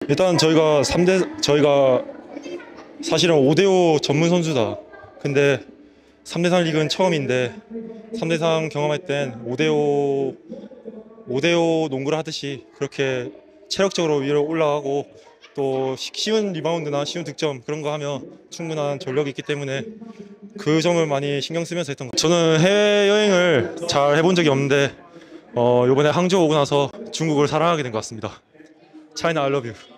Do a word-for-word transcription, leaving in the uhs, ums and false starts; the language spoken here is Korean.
일단 저희가 삼 대 저희가 사실은 오 대 오 전문 선수다. 근데 삼 대 삼 리그는 처음인데 삼 대 삼 경험할 땐 오 대 오 오 대 오 농구를 하듯이 그렇게 체력적으로 위로 올라가고 또 쉬운 리바운드나 쉬운 득점 그런 거 하면 충분한 전력이 있기 때문에 그 점을 많이 신경 쓰면서 했던 것 같아요. 저는 해외여행을 잘 해본 적이 없는데 어, 이번에 항저우 오고 나서 중국을 사랑하게 된 것 같습니다. 차이나 I love you.